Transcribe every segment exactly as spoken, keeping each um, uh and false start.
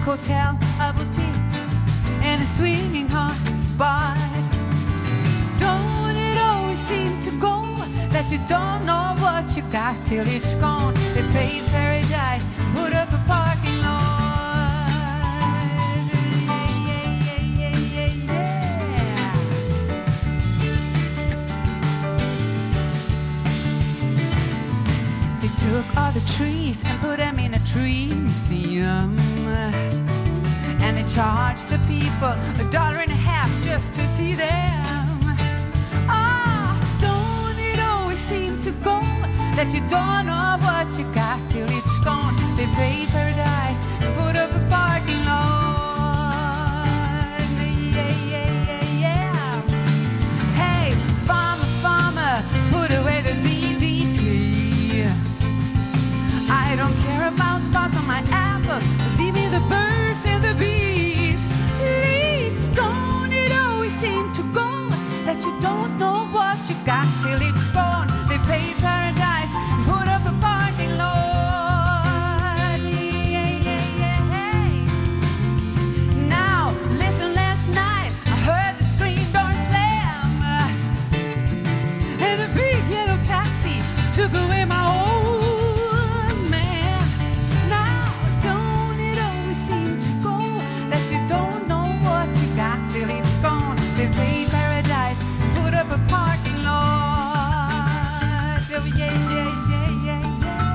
hotel, a boutique, and a swinging hot spot. Don't it always seem to go that you don't know what you got till it's gone? They paid paradise, put up a parking lot. Took all the trees and put them in a tree museum, and they charged the people a dollar and a half just to see them. Ah, don't it always seem to go that you don't know what you got till it's gone? They paid paradise and put up a parking lot. Yeah, yeah, yeah, yeah. Hey, farmer, farmer, put away the D D T. I don't care about spots on my apples. Leave me the birds and the bees. Please, don't it always seem to go that you don't know what you got till it's gone? They pay paradise and put up a parking lot. Yeah, yeah, yeah, hey. Now, listen, last night I heard the screen door slam, and a big yellow taxi took away my old. They paid paradise, put up a parking lot. Oh, yeah, yeah, yeah, yeah,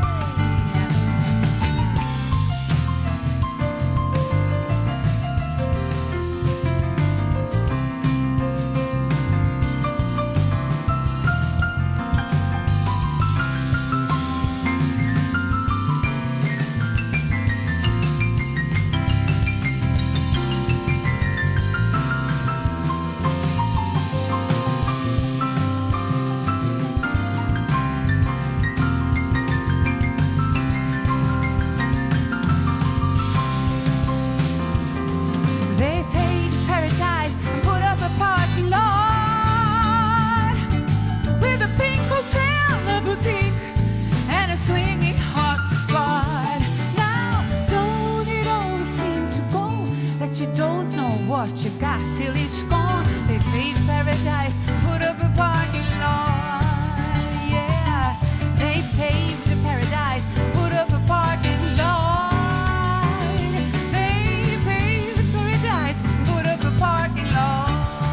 what you got till it's gone. They paid paradise, put up a parking lot. Yeah, they paved the paradise, put up a parking lot. They paved paradise, put up a parking lot.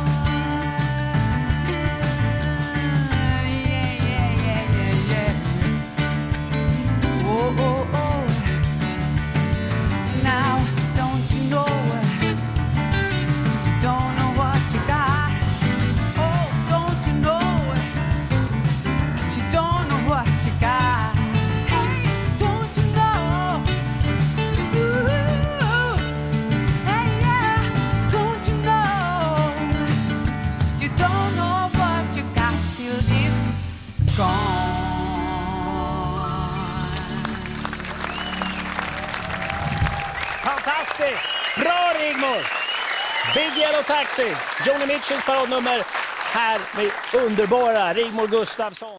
Yeah, yeah, yeah, yeah, yeah. Oh, oh, oh. Now, don't you know? Fantastiskt! Bra, Rigmor! Big Yellow Taxi, Joni Mitchells paradnummer här med underbara Rigmor Gustafsson.